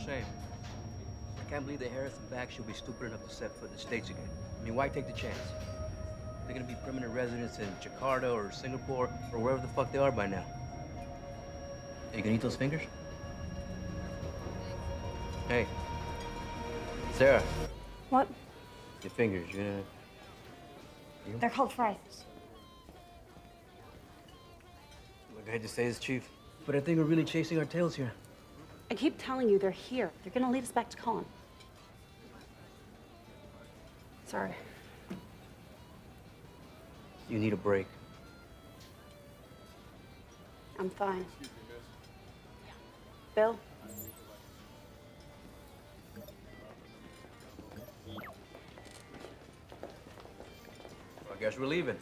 shame. I can't believe the Harrison Back will be stupid enough to set foot in the States again. I mean, why take the chance? They're gonna be permanent residents in Jakarta or Singapore or wherever the fuck they are by now. Are you gonna eat those fingers? Hey, Sarah. What? Your fingers, you gonna... They're called fries. Look, I hate to say this, Chief, but I think we're really chasing our tails here. I keep telling you, they're here. They're gonna lead us back to Colin. Sorry. You need a break. I'm fine. Bill? I guess we're leaving.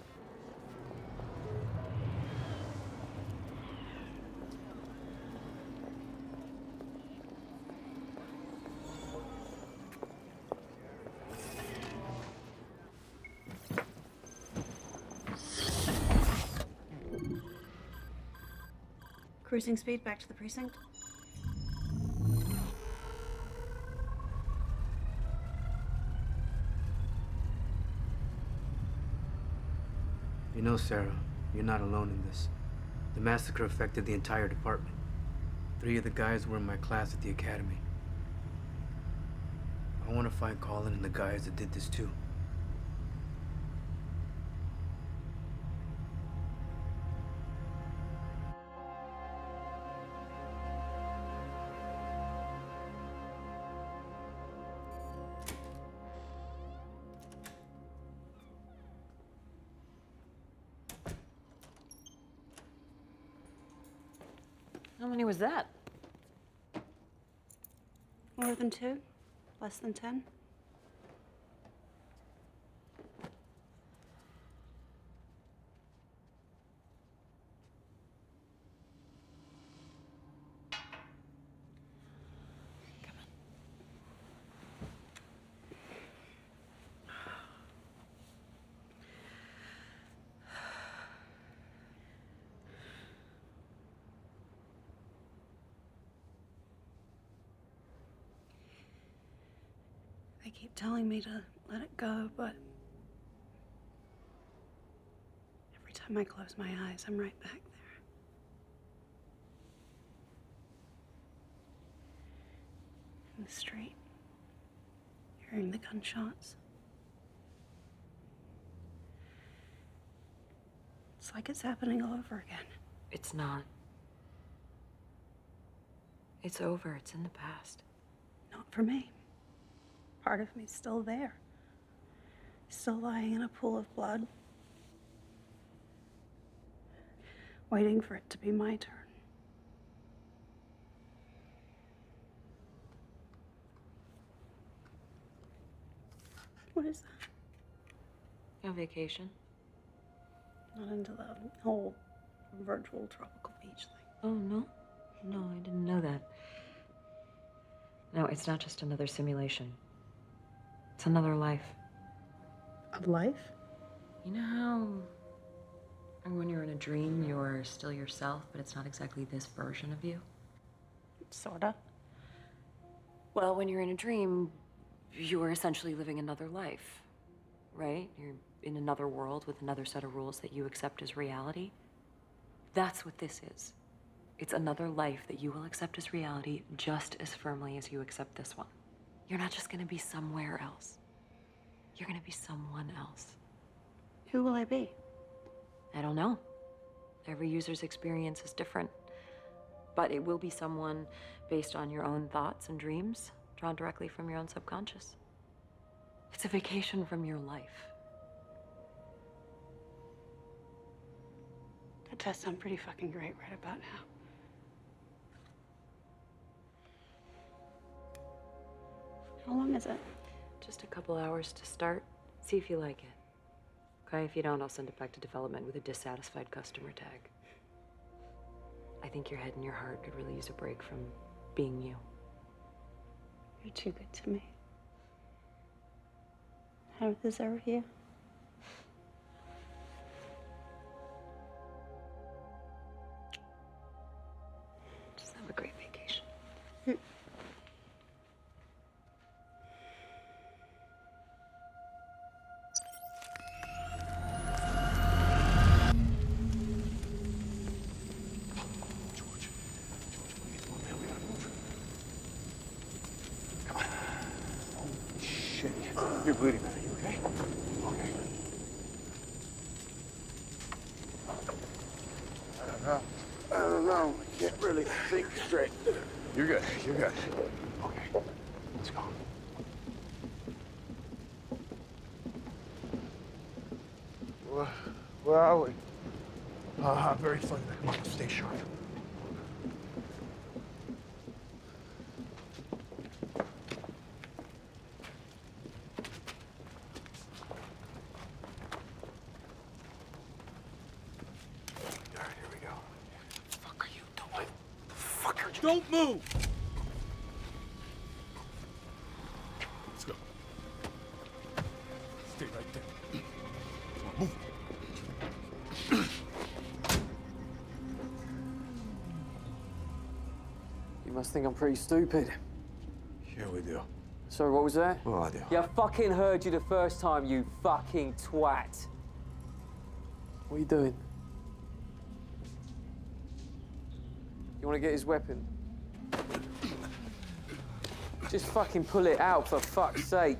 Cruising speed back to the precinct? You know, Sarah, you're not alone in this. The massacre affected the entire department. 3 of the guys were in my class at the academy. I want to find Colin and the guys that did this too. How many was that? More than 2? Less than 10? They keep telling me to let it go, but every time I close my eyes, I'm right back there. In the street, hearing the gunshots. It's like it's happening all over again. It's not. It's over. It's in the past. Not for me. Part of me's still there. Still lying in a pool of blood. Waiting for it to be my turn. What is that? A vacation? Not into the whole virtual tropical beach thing. Oh, no? No, I didn't know that. No, it's not just another simulation. It's another life. A life? You know how when you're in a dream, you're still yourself, but it's not exactly this version of you? Sorta. Well, when you're in a dream, you're essentially living another life, right? You're in another world with another set of rules that you accept as reality. That's what this is. It's another life that you will accept as reality just as firmly as you accept this one. You're not just gonna be somewhere else. You're gonna be someone else. Who will I be? I don't know. Every user's experience is different. But it will be someone based on your own thoughts and dreams, drawn directly from your own subconscious. It's a vacation from your life. That does sound pretty fucking great right about now. How long is it? Just a couple hours to start. See if you like it. Okay, if you don't, I'll send it back to development with a dissatisfied customer tag. I think your head and your heart could really use a break from being you. You're too good to me. I don't deserve you. Just have a great vacation. You're bleeding, man. Are you okay? Okay. I don't know. I can't really think straight. You're good. You're good. Okay. Let's go. Where are we? Very funny. Come on, stay sharp. Don't move! Let's go. Stay right there. Come on, move. You must think I'm pretty stupid. Yeah, we do. Sorry, what was that? Well, I do. Yeah, I fucking heard you the first time, you fucking twat. What are you doing? You want to get his weapon? Just fucking pull it out, for fuck's sake.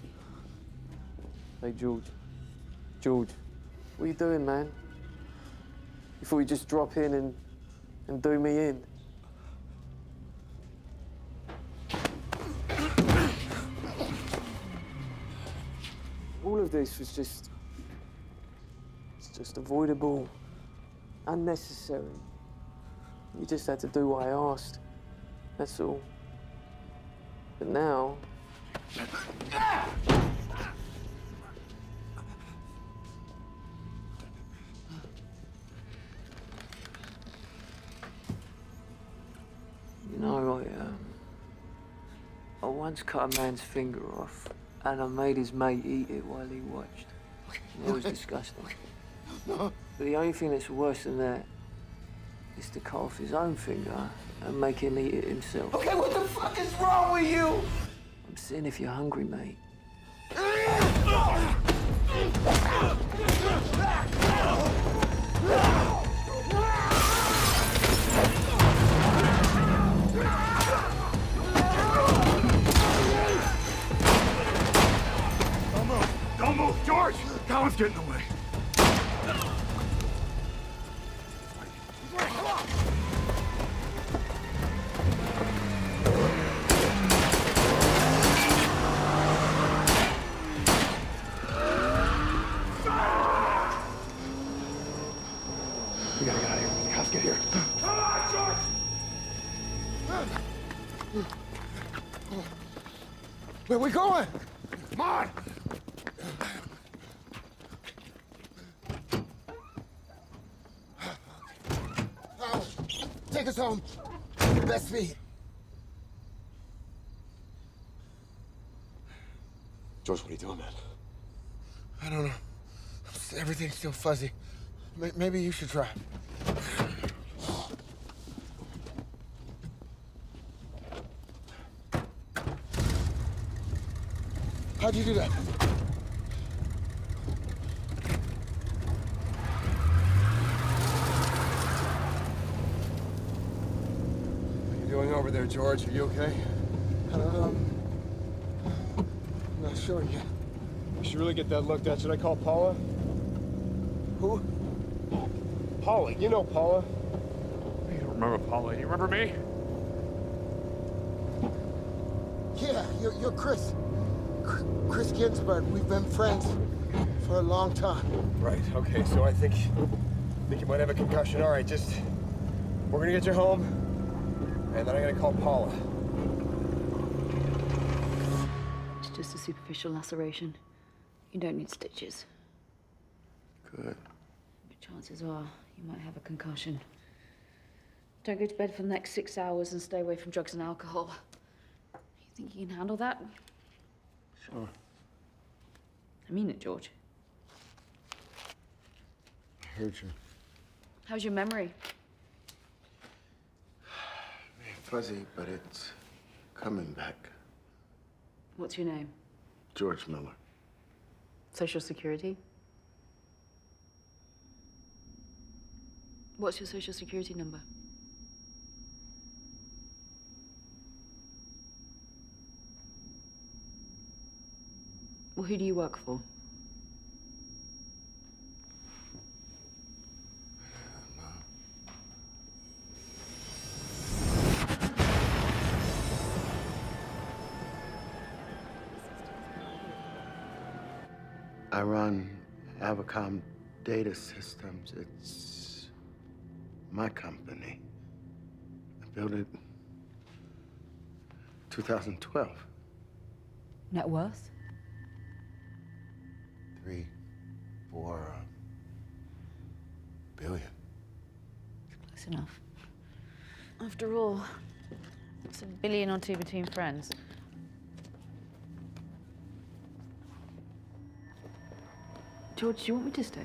Hey, George. George, what are you doing, man? You thought you'd just drop in and do me in? All of this was just... It's just avoidable, unnecessary. You just had to do what I asked. That's all. But now... You know, I once cut a man's finger off, and I made his mate eat it while he watched. It was disgusting. But the only thing that's worse than that is to cut off his own finger and make him eat it himself. Okay, what the fuck is wrong with you? I'm seeing if you're hungry, mate. Don't move, George! Colin's getting away. We gotta get out of here. The cops get here. Come on, George! Where we going? Come on! Take us home. Best feet. George, what are you doing, man? I don't know. Everything's still fuzzy. Maybe you should try. How'd you do that? What are you doing over there, George? Are you okay? I'm not sure yet. You should really get that looked at. Should I call Paula? Who? Paula. You know Paula. You don't remember Paula. You remember me? Yeah, you're Chris. Chris Ginsburg. We've been friends for a long time. Right. Okay. So I think you might have a concussion. All right. We're gonna get you home, and then I'm gonna call Paula. It's just a superficial laceration. You don't need stitches. Good. But chances are you might have a concussion. Don't go to bed for the next 6 hours and stay away from drugs and alcohol. You think you can handle that? Sure. I mean it, George. I heard you. How's your memory? Fuzzy, but it's coming back. What's your name? George Miller. Social Security? What's your Social Security number? Well, who do you work for? I run Avacom Data Systems. It's my company. I built it 2012. Net worth? 3, 4 billion. Close enough. After all, it's $1 billion or 2 between friends. George, do you want me to stay?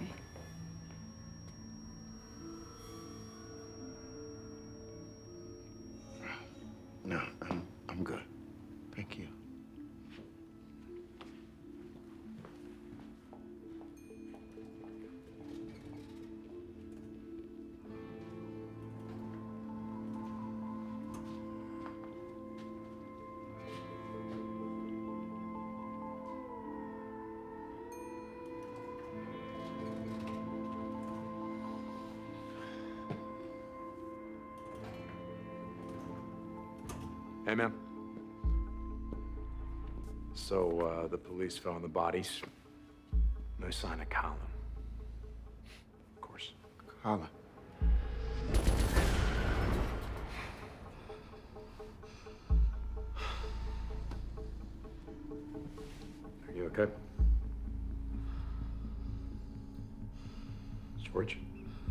No, I'm good. Thank you. Hey, ma'am. So, the police found the bodies. No sign of Colin. Of course. Colin. Are you okay? George?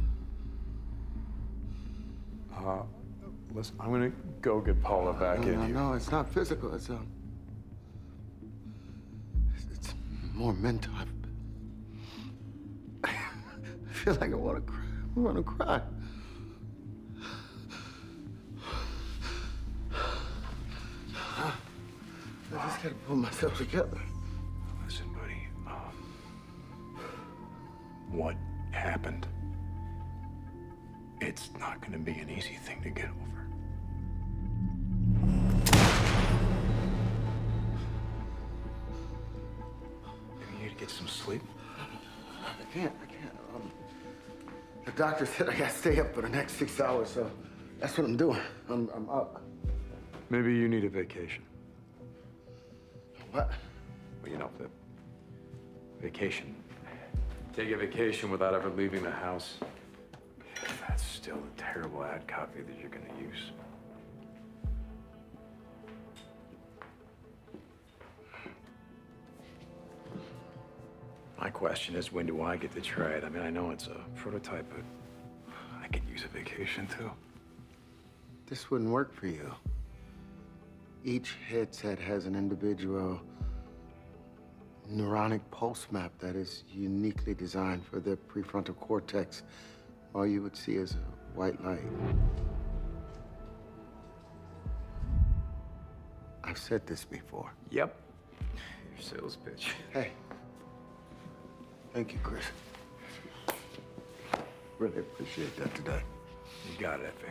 Listen, I'm gonna go get Paula back in here. No, it's not physical. It's it's more mental. I feel like I want to cry. I want to cry. I just gotta pull myself together. Listen, buddy, what happened? It's not gonna be an easy thing to get over. Maybe you need to get some sleep. I can't. The doctor said I gotta stay up for the next 6 hours, so that's what I'm doing. I'm up. Maybe you need a vacation. What? Well, you know, the vacation. Take a vacation without ever leaving the house. That's still a terrible ad copy that you're gonna use. My question is, when do I get to try it? I mean, I know it's a prototype, but I could use a vacation too. This wouldn't work for you. Each headset has an individual neuronic pulse map that is uniquely designed for the prefrontal cortex. All you would see is a white light. I've said this before. Yep. Your sales pitch. Hey. Thank you, Chris. Really appreciate that today. You got it, Effie.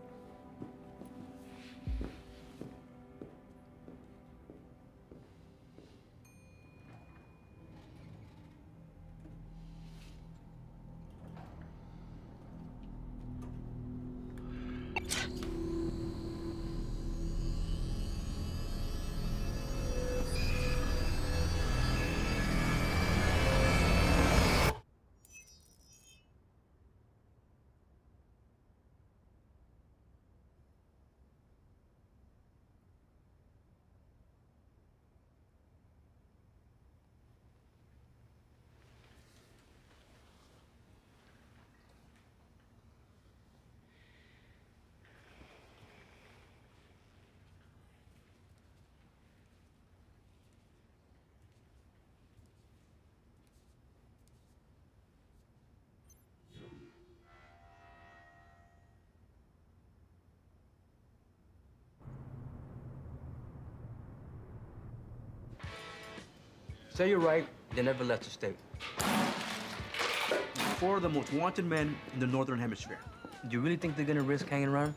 Say you're right, they never left the state. 4 of the most wanted men in the Northern Hemisphere. Do you really think they're gonna risk hanging around?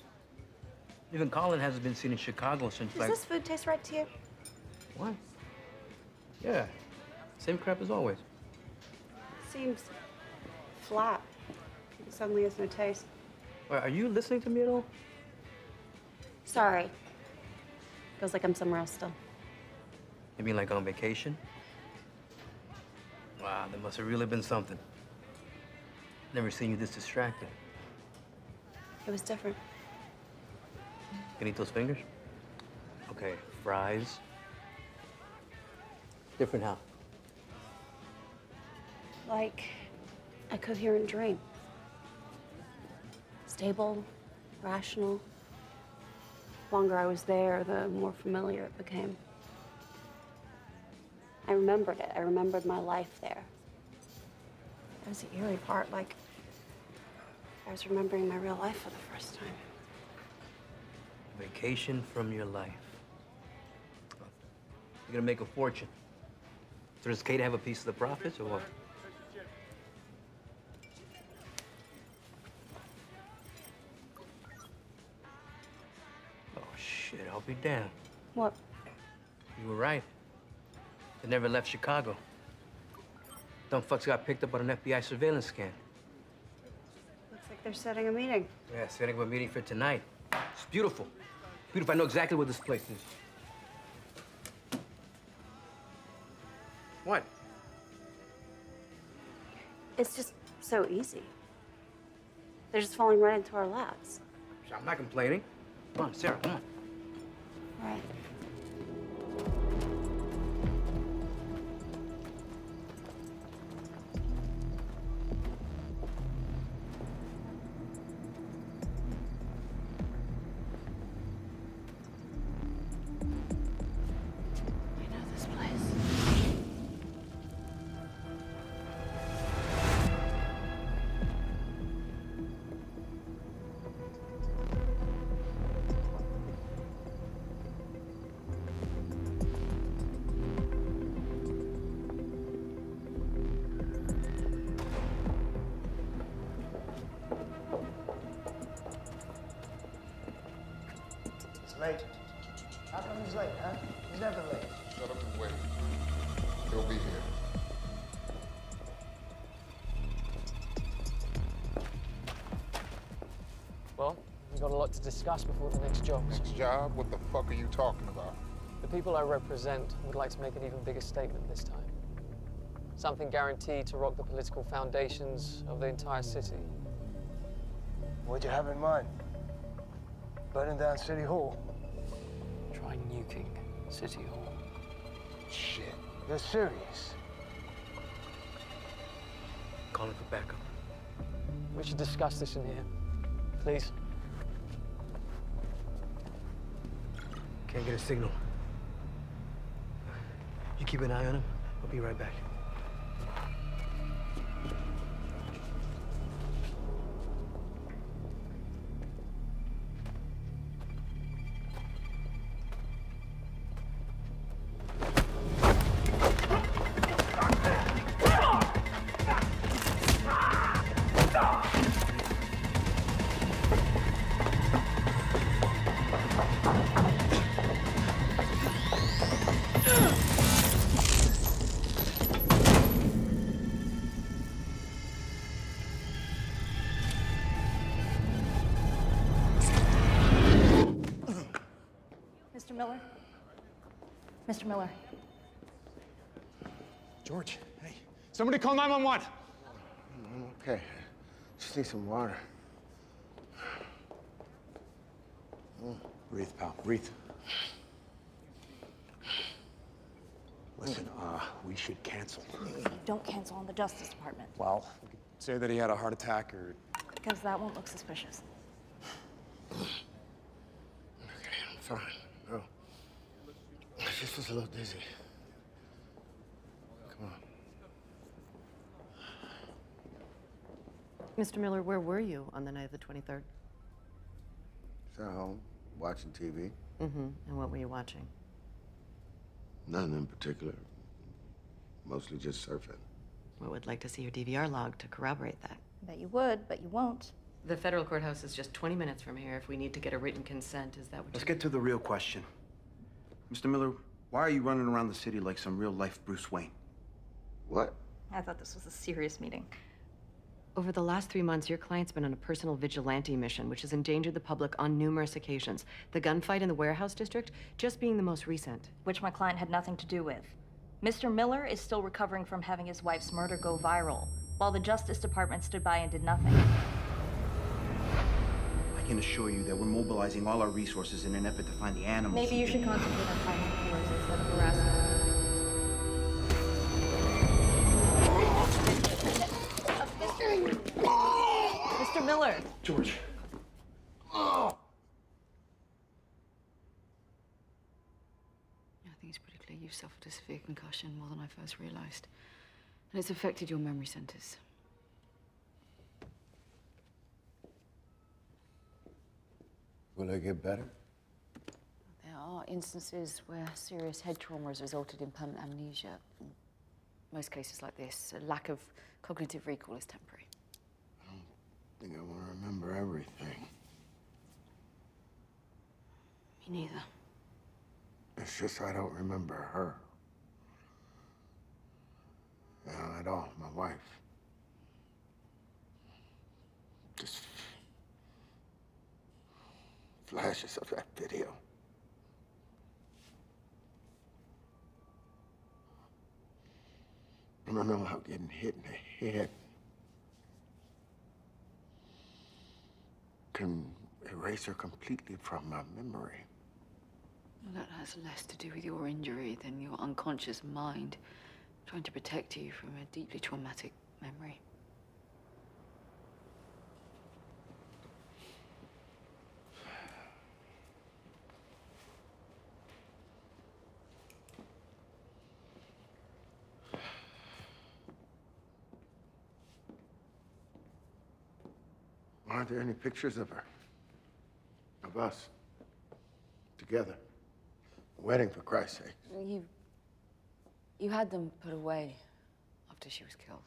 Even Colin hasn't been seen in Chicago since, Does this food taste right to you? What? Yeah, same crap as always. Seems flat. It suddenly has no taste. Wait, are you listening to me at all? Sorry. Feels like I'm somewhere else still. You mean like on vacation? Wow, there must have really been something. Never seen you this distracted. It was different. Can you eat those fingers? Okay, fries. Different how? Like a coherent dream. Stable, rational. The longer I was there, the more familiar it became. I remembered it. I remembered my life there. That was the eerie part, like I was remembering my real life for the first time. Vacation from your life. You're gonna make a fortune. So does Kate have a piece of the profits or what? Oh shit, I'll be damned. What? You were right. They never left Chicago. Dumb fucks got picked up on an FBI surveillance scan. Looks like they're setting a meeting. Yeah, setting up a meeting for tonight. It's beautiful. Beautiful. I know exactly where this place is. What? It's just so easy. They're just falling right into our laps. I'm not complaining. Come on, Sarah, come on. All right. I know this place. It's late. How come he's late, huh? He's never late. Shut up and wait. He'll be here. Well, we've got a lot to discuss before the next job. Next job? What the fuck are you talking about? The people I represent would like to make an even bigger statement this time. Something guaranteed to rock the political foundations of the entire city. What'd you have in mind? Burning down City Hall? Try nuking City Hall. Shit. You're serious? Calling for backup. We should discuss this in here. Please. Can't get a signal. You keep an eye on him. I'll be right back. Mr. Miller? Mr. Miller? George, hey. Somebody call 911. I'm okay. Just need some water. Breathe, pal, breathe. Listen, we should cancel. Don't cancel on the Justice Department, Well, we could say that he had a heart attack or... because that won't look suspicious. Okay, I'm fine. No. I just was a little dizzy. Come on. Mr. Miller, where were you on the night of the 23rd? Just at home, watching TV. Mm-hmm. And what were you watching? Nothing in particular. Mostly just surfing. Well, would like to see your DVR log to corroborate that. I bet you would, but you won't. The federal courthouse is just 20 minutes from here. If we need to get a written consent, is that what Let's get to the real question. Mr. Miller, Why are you running around the city like some real-life Bruce Wayne? What? I thought this was a serious meeting. Over the last 3 months, your client's been on a personal vigilante mission, which has endangered the public on numerous occasions. The gunfight in the warehouse district just being the most recent. Which my client had nothing to do with. Mr. Miller is still recovering from having his wife's murder go viral, while the Justice Department stood by and did nothing. I can assure you that we're mobilizing all our resources in an effort to find the animals. Maybe you should concentrate on finding killers instead of harassment. Mr. Miller! George. I think it's pretty clear you've suffered a severe concussion more than I first realized. And it's affected your memory centers. Will I get better? There are instances where serious head trauma has resulted in permanent amnesia. In most cases like this, a lack of cognitive recall is temporary. I don't think I want to remember everything. Me neither. It's just I don't remember her. At all, my wife. Just flashes of that video. I don't know how getting hit in the head can erase her completely from my memory. Well, that has less to do with your injury than your unconscious mind trying to protect you from a deeply traumatic memory. Aren't there any pictures of her? Of us? Together? A wedding, for Christ's sake. You had them put away after she was killed.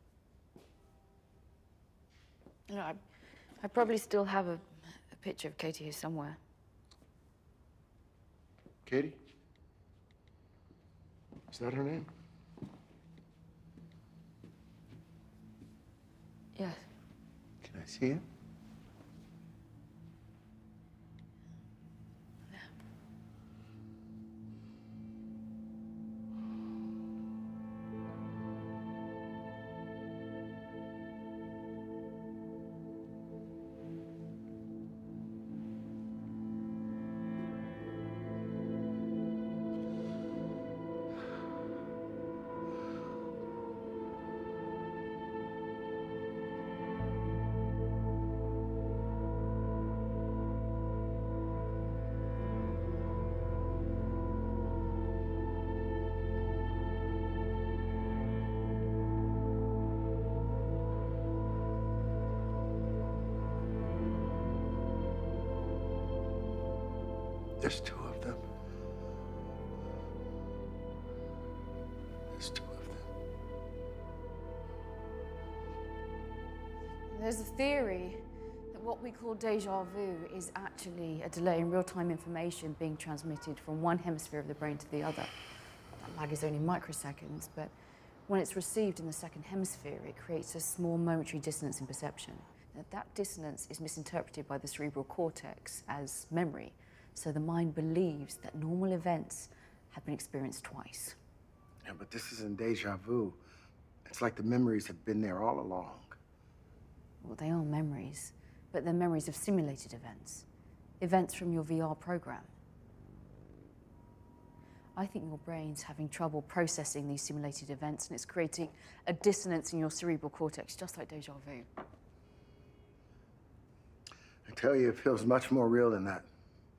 You know, I probably still have a picture of Katie here somewhere. Katie? Is that her name? Yes. Can I see it? There's two of them. There's two of them. There's a theory that what we call deja vu is actually a delay in real-time information being transmitted from one hemisphere of the brain to the other. That lag is only microseconds, but when it's received in the second hemisphere, it creates a small momentary dissonance in perception. Now, that dissonance is misinterpreted by the cerebral cortex as memory, so the mind believes that normal events have been experienced twice. Yeah, but this isn't deja vu. It's like the memories have been there all along. Well, they are memories, but they're memories of simulated events. Events from your VR program. I think your brain's having trouble processing these simulated events, and it's creating a dissonance in your cerebral cortex, just like deja vu. I tell you, it feels much more real than that.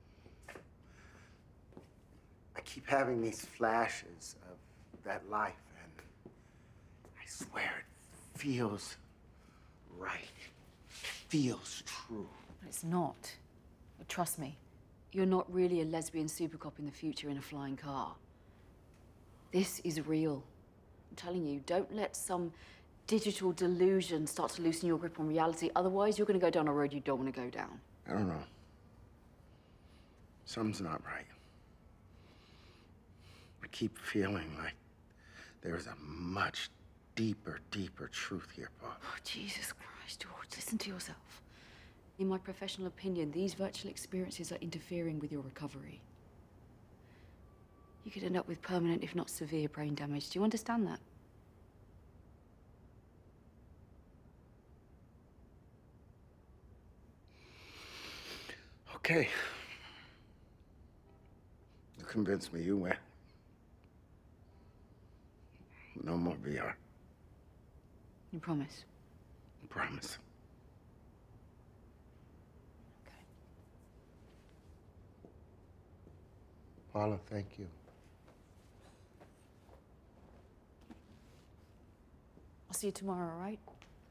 I keep having these flashes of that life, and I swear it feels right. It feels true. But it's not. But trust me, you're not really a lesbian supercop in the future in a flying car. This is real. I'm telling you, don't let some digital delusion start to loosen your grip on reality. Otherwise, you're going to go down a road you don't want to go down. I don't know. Something's not right. keep feeling like there is a much deeper truth here, Paul. Oh, Jesus Christ, George, listen to yourself. In my professional opinion, these virtual experiences are interfering with your recovery. You could end up with permanent, if not severe, brain damage. Do you understand that? Okay. You convinced me. You win. No more VR. You promise? I promise. Paula, thank you. I'll see you tomorrow, all right?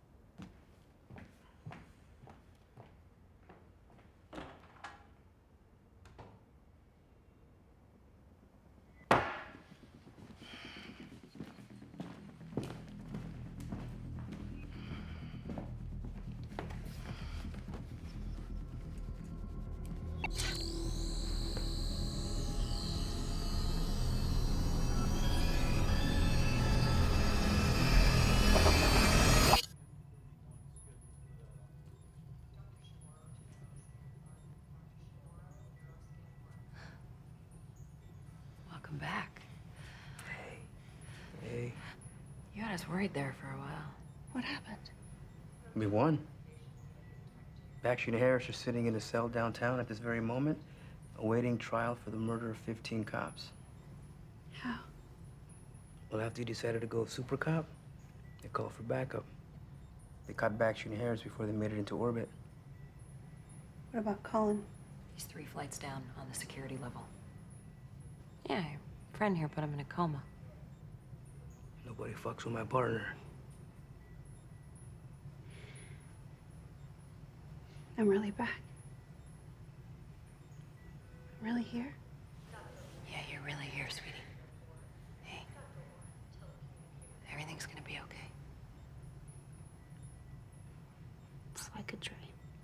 Welcome back. Hey. You had us worried there for a while. What happened? We won. Bakshi and Harris are sitting in a cell downtown at this very moment, awaiting trial for the murder of 15 cops. How? Well, after you decided to go super cop, they called for backup. They caught Bakshi and Harris before they made it into orbit. What about Colin? He's 3 flights down on the security level. Yeah, your friend here put him in a coma. Nobody fucks with my partner. I'm really back. I'm really here. Yeah, you're really here, sweetie. Hey, everything's gonna be okay. It's like a dream.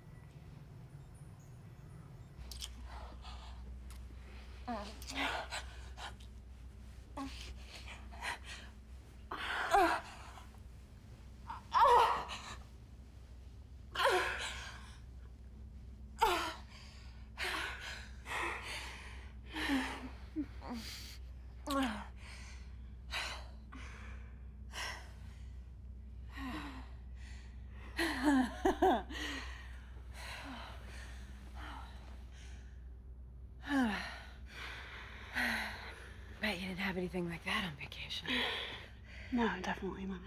Bet you didn't have anything like that on vacation. No, definitely not.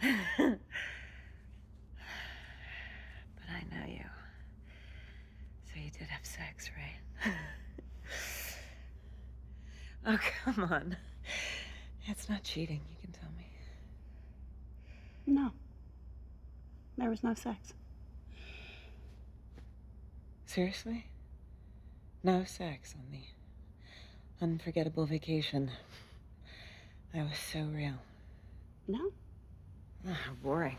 But I know you. So you did have sex, right? Oh, come on. It's not cheating, you can tell me. No. There was no sex. Seriously? No sex on the unforgettable vacation. That was so real. No. Oh, how boring.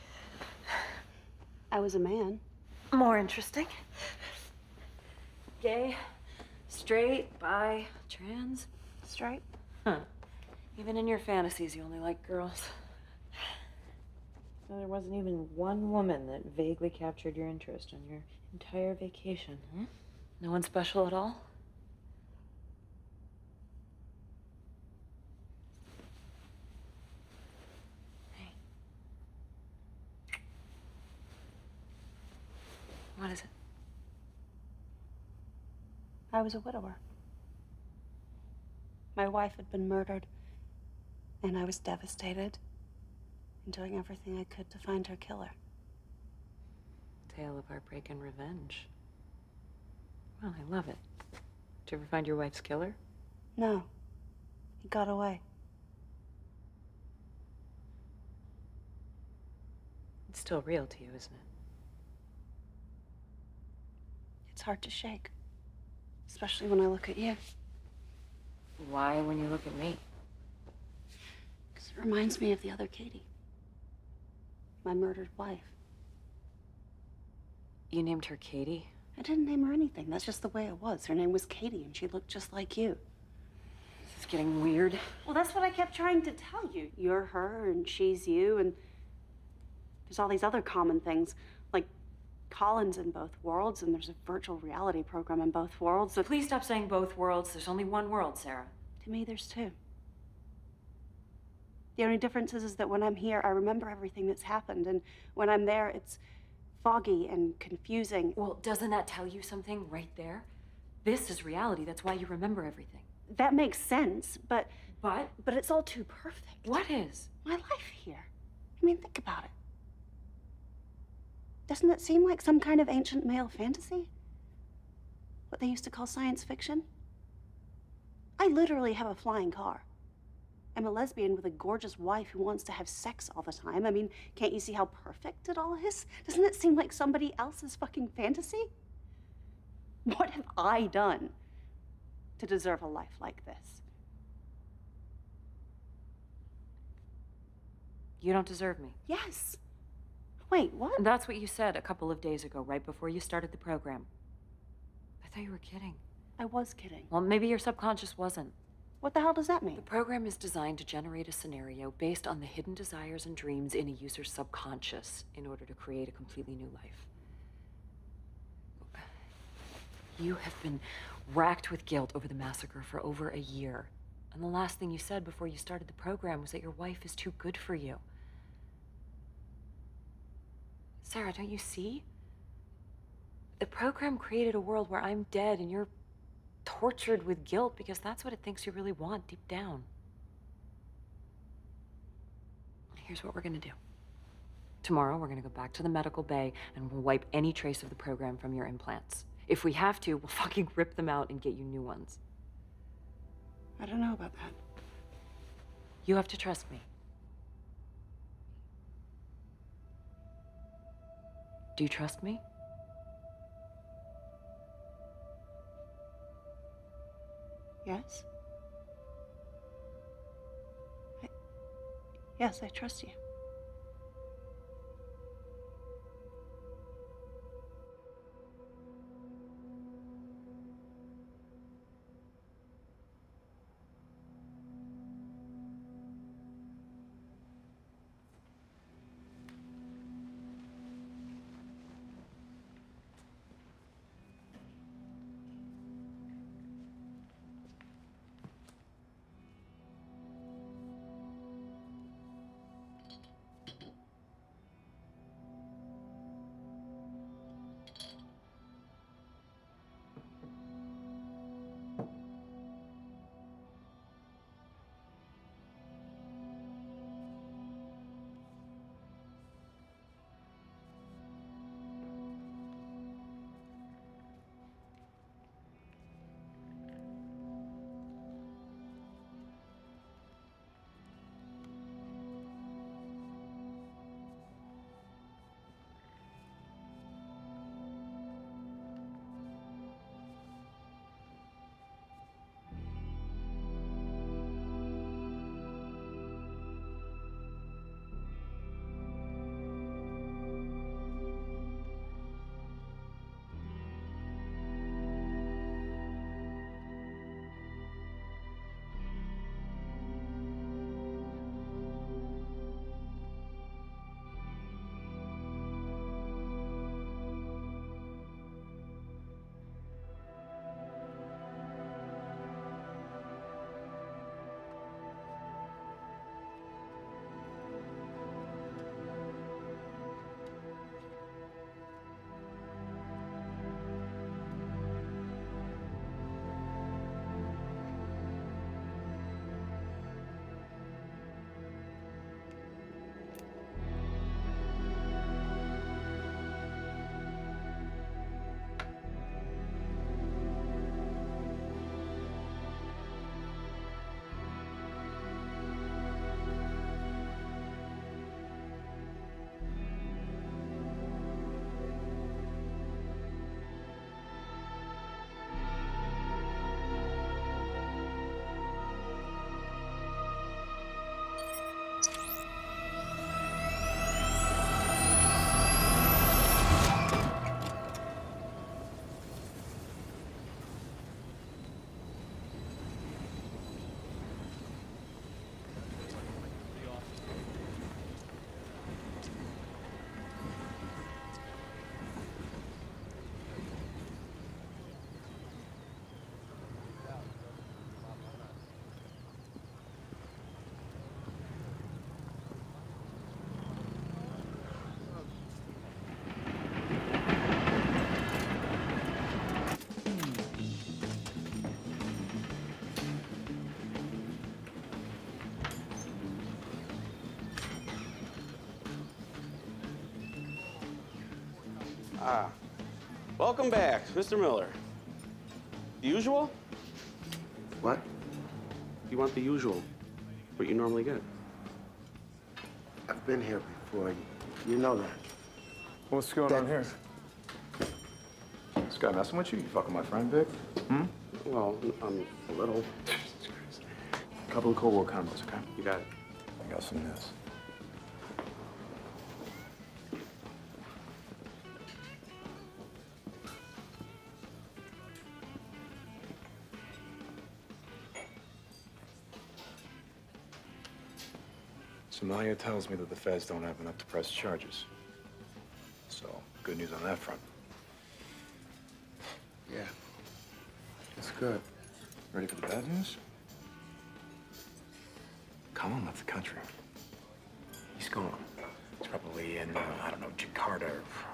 I was a man. More interesting. Gay, straight, bi, trans. Straight. Huh. Even in your fantasies, you only like girls. So there wasn't even one woman that vaguely captured your interest on your entire vacation, huh? No one special at all? Hey. What is it? I was a widower. My wife had been murdered, and I was devastated and doing everything I could to find her killer. Tale of heartbreak and revenge. Well, I love it. Did you ever find your wife's killer? No. He got away. It's still real to you, isn't it? It's hard to shake, especially when I look at you. Why when you look at me? Because it reminds me of the other Katie. My murdered wife. You named her Katie? I didn't name her anything. That's just the way it was. Her name was Katie, and she looked just like you. It's getting weird. Well, that's what I kept trying to tell you. You're her and she's you, and there's all these other common things, like Colin's in both worlds, and there's a virtual reality program in both worlds. Please stop saying both worlds. There's only one world, Sarah. To me, there's two. The only difference is that when I'm here, I remember everything that's happened, and when I'm there, it's foggy and confusing. Well, doesn't that tell you something right there? This is reality. That's why you remember everything. That makes sense, but... But? But it's all too perfect. What is? My life here. I mean, think about it. Doesn't it seem like some kind of ancient male fantasy? What they used to call science fiction? I literally have a flying car. I'm a lesbian with a gorgeous wife who wants to have sex all the time. I mean, can't you see how perfect it all is? Doesn't it seem like somebody else's fucking fantasy? What have I done to deserve a life like this? You don't deserve me. Yes. Wait, what? That's what you said a couple of days ago, right before you started the program. I thought you were kidding. I was kidding. Well, maybe your subconscious wasn't. What the hell does that mean? The program is designed to generate a scenario based on the hidden desires and dreams in a user's subconscious in order to create a completely new life. You have been racked with guilt over the massacre for over a year. And the last thing you said before you started the program was that your wife is too good for you. Sarah, don't you see? The program created a world where I'm dead and you're tortured with guilt because that's what it thinks you really want deep down. Here's what we're gonna do. Tomorrow, we're gonna go back to the medical bay and we'll wipe any trace of the program from your implants. If we have to, we'll fucking rip them out and get you new ones. I don't know about that. You have to trust me. Do you trust me? Yes? Yes, I trust you. Ah, welcome back, Mr. Miller. The usual? What? You want the usual, what you normally get. I've been here before. You know that. What's going on here? This guy messing with you? You fucking my friend, Vic? Hmm? Well, a little. A couple of cold war combos, okay? You got it. I got some of this. Somalia tells me that the feds don't have enough to press charges. So, good news on that front. Yeah. It's good. Ready for the bad news? Colin left the country. He's gone. He's probably in, I don't know, Jakarta.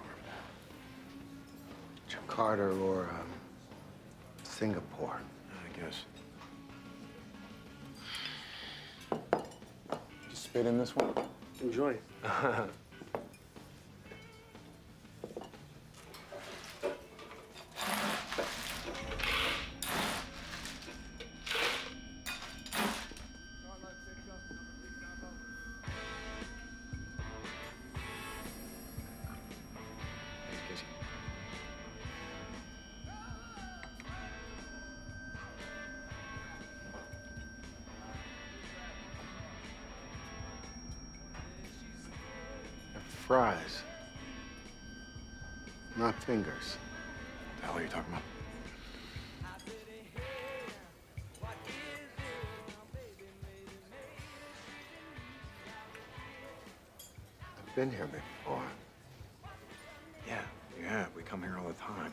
Jakarta or Singapore. I guess. Just spit in this one. Enjoy. Fries. Not fingers. What the hell are you talking about? I've been here before. Yeah, we come here all the time.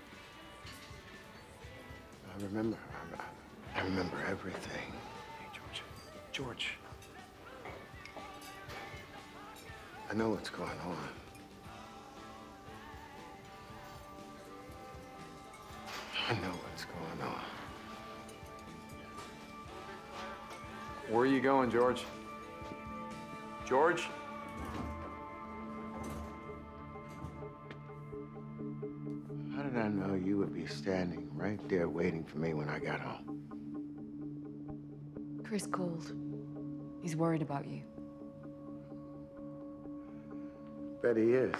I remember. I remember everything. Hey, George. I know what's going on. I know what's going on. Where are you going, George? George? How did I know you would be standing right there waiting for me when I got home? Chris called. He's worried about you. Bet he is.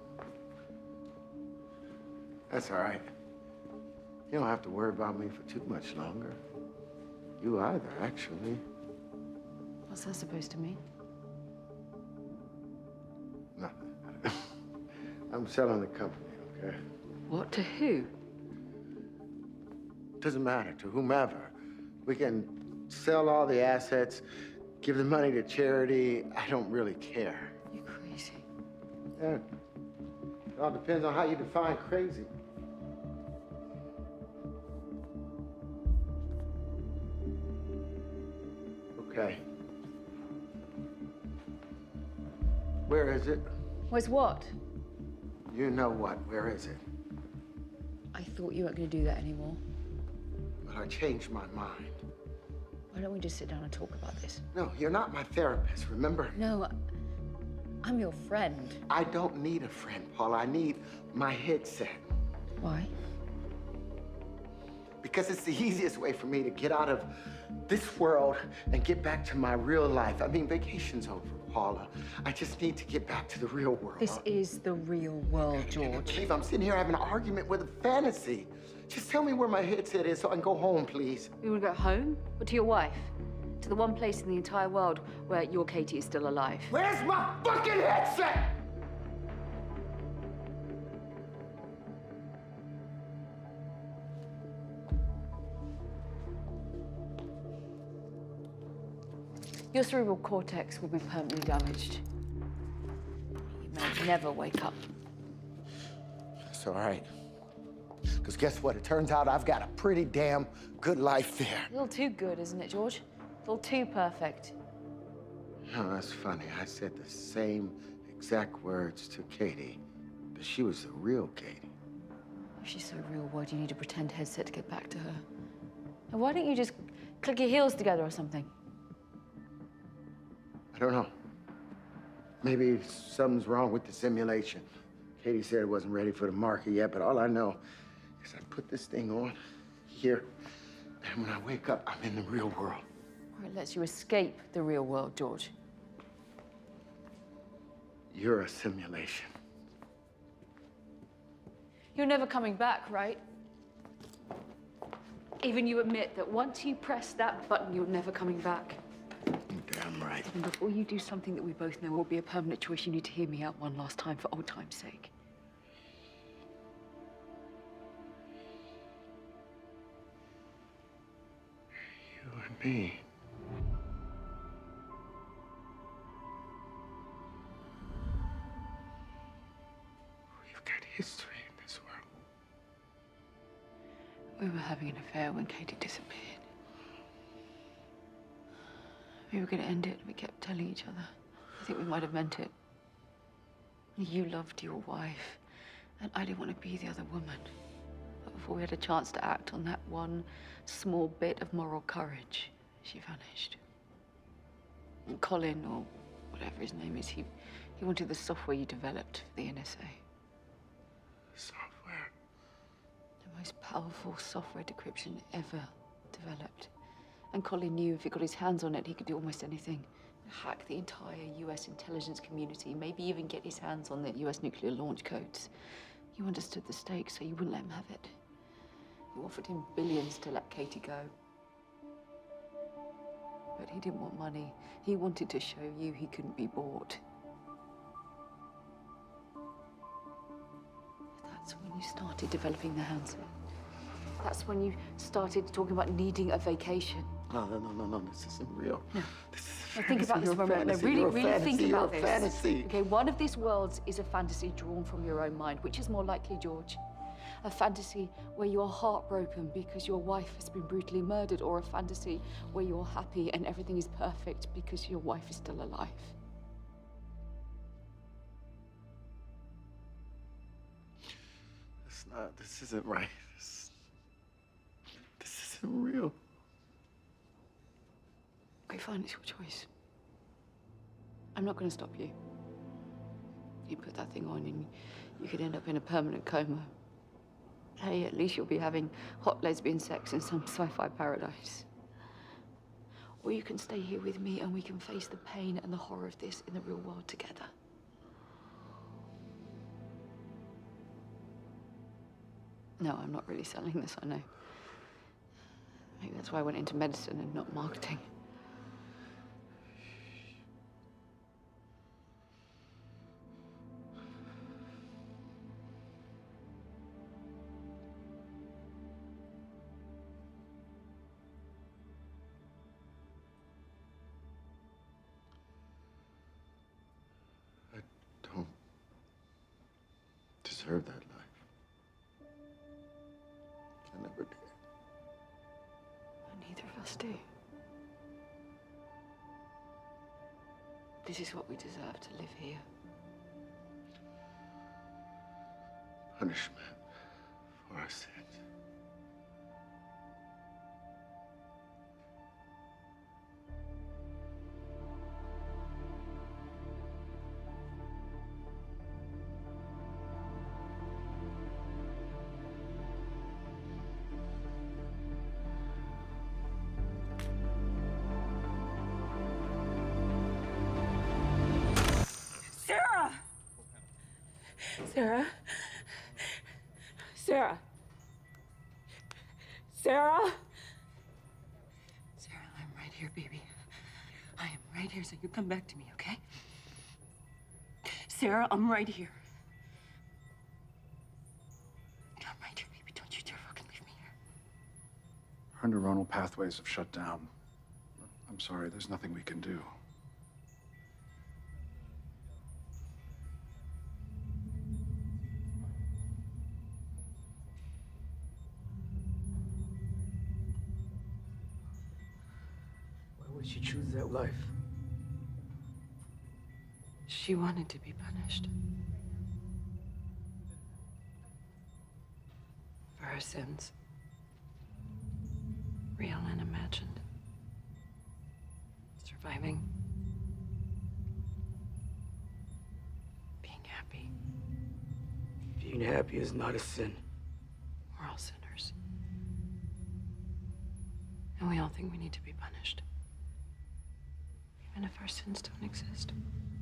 That's all right. You don't have to worry about me for too much longer. You either, actually. What's that supposed to mean? Nothing. I'm selling the company, okay? What? To who? Doesn't matter, to whomever. We can sell all the assets, give the money to charity. I don't really care. You crazy. Yeah. It all depends on how you define crazy. Okay. Where is it? Where's what? You know what. Where is it? I thought you weren't going to do that anymore. But I changed my mind. Why don't we just sit down and talk about this? No, you're not my therapist, remember? No, I'm your friend. I don't need a friend, Paula. I need my headset. Why? Because it's the easiest way for me to get out of this world and get back to my real life. I mean, vacation's over, Paula. I just need to get back to the real world. This is the real world, George. I can't believe I'm sitting here having an argument with a fantasy. Just tell me where my headset is so I can go home, please. You want to go home? Or to your wife? To the one place in the entire world where your Katie is still alive? Where's my fucking headset? Your cerebral cortex will be permanently damaged. You may never wake up. It's all right. Because guess what? It turns out I've got a pretty damn good life there. A little too good, isn't it, George? A little too perfect. Oh, that's funny. I said the same exact words to Katie, but she was the real Katie. If she's so real, why do you need a pretend headset to get back to her? And why don't you just click your heels together or something? I don't know. Maybe something's wrong with the simulation. Katie said it wasn't ready for the market yet, but all I know is I put this thing on here, and when I wake up, I'm in the real world. Or it lets you escape the real world, George. You're a simulation. You're never coming back, right? Even you admit that once you press that button, you're never coming back. Damn right. And before you do something that we both know will be a permanent choice, you need to hear me out one last time for old time's sake. You and me. We've got history in this world. We were having an affair when Katie disappeared. We were going to end it. We kept telling each other. I think we might have meant it. You loved your wife, and I didn't want to be the other woman. But before we had a chance to act on that one small bit of moral courage, she vanished. And Colin, or whatever his name is, he wanted the software you developed for the NSA. Software? The most powerful software decryption ever developed. And Colin knew if he got his hands on it, he could do almost anything. Hack the entire US intelligence community, maybe even get his hands on the US nuclear launch codes. You understood the stakes, so you wouldn't let him have it. You offered him billions to let Katie go. But he didn't want money. He wanted to show you he couldn't be bought. That's when you started developing the handset. That's when you started talking about needing a vacation. No, this isn't real. No. This is Now think about this for a moment. fantasy. Really, You're a really think fantasy. about You're a this. fantasy. Okay, one of these worlds is a fantasy drawn from your own mind. Which is more likely, George? A fantasy where you're heartbroken because your wife has been brutally murdered, or a fantasy where you're happy and everything is perfect because your wife is still alive? This isn't right. This isn't real. Okay, fine, it's your choice. I'm not going to stop you. You put that thing on and you could end up in a permanent coma. Hey, at least you'll be having hot lesbian sex in some sci-fi paradise. Or you can stay here with me and we can face the pain and the horror of this in the real world together. No, I'm not really selling this, I know. Maybe that's why I went into medicine and not marketing. I don't deserve that life. I never did. Neither of us do. This is what we deserve, to live here. Punishment for our sins. Sarah? Sarah? Sarah? Sarah, I'm right here, baby. I am right here, so you come back to me, okay? Sarah, I'm right here. I'm right here, baby. Don't you dare fucking leave me here. Our neuronal pathways have shut down. I'm sorry, there's nothing we can do. Why would she choose that life? She wanted to be punished. For her sins. Real and imagined. Surviving. Being happy. Being happy is not a sin. We're all sinners. And we all think we need to be punished. Even if our sins don't exist.